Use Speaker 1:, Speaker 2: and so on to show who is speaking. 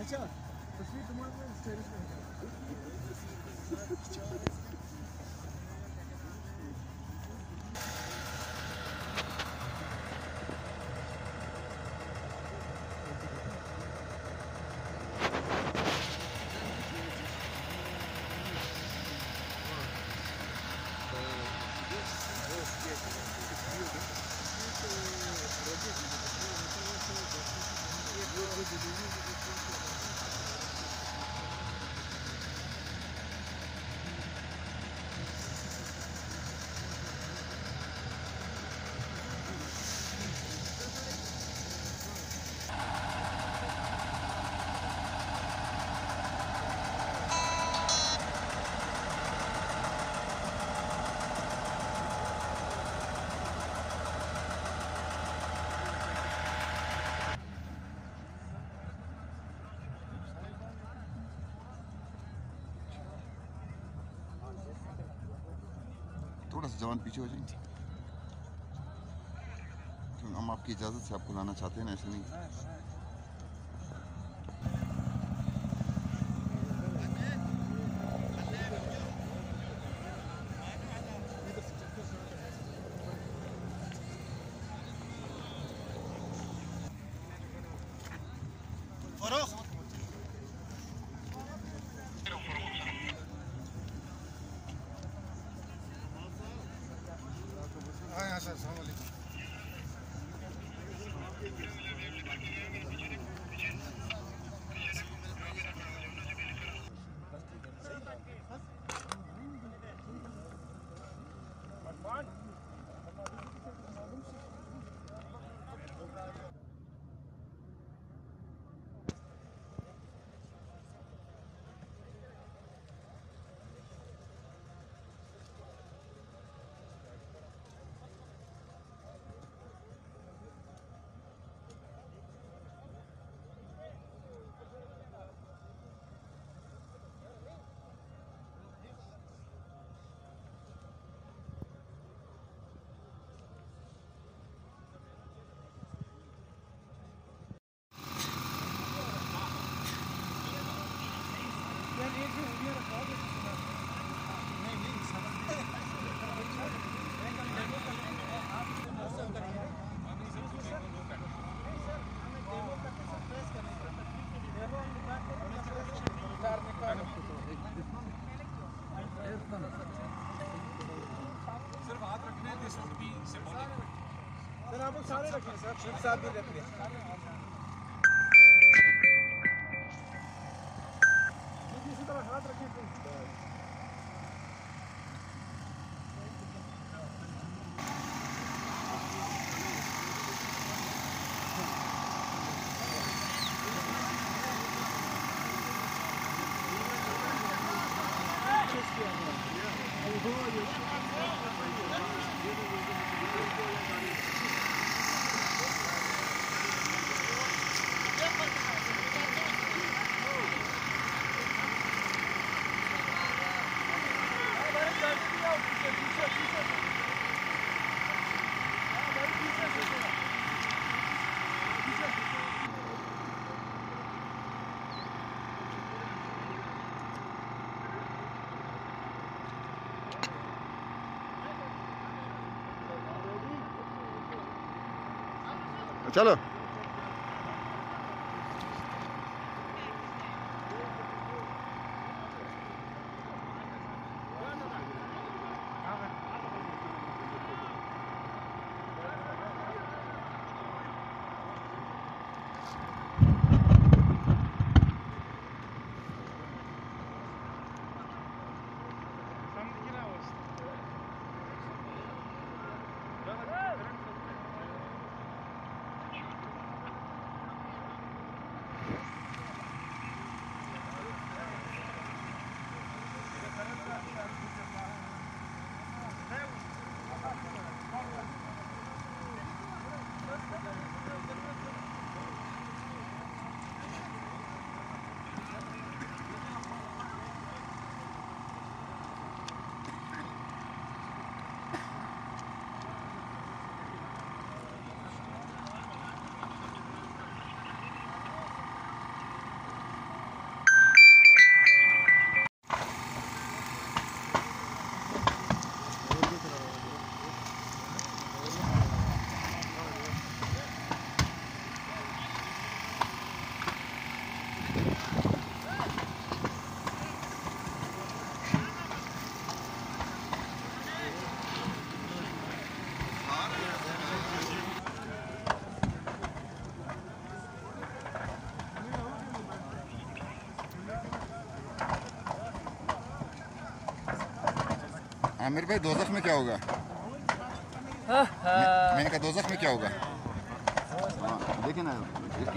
Speaker 1: اچھا تصویر تمہارے اسٹیٹس میں
Speaker 2: تھوڑا سا جوان پیچھے ہو جائیں. ہم آپ کی اجازت سے آپ کو لانا چاہتے ہیں نا، ایسے نہیں.
Speaker 1: السلام علیکم. صرف ہاتھ رکھنے سے سر آپ لوگ سارے رکھیں سر، شیف صاحب بھی رکھ لیں. اسی طرح ہاتھ رکھیں پلیز.
Speaker 2: چلو. आमिर भाई दोजख में क्या होगा? मैंने कहा दोजख में क्या होगा? हाँ, देखे ना